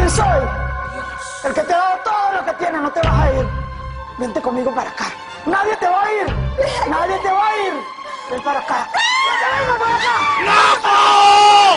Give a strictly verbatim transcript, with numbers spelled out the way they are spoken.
quién soy. El que te ha dado todo lo que tienes, no te vas a ir. Vente conmigo para acá. Nadie te va a ir. Nadie te va a ir. Ven para acá. ¡Ven para acá! ¡No!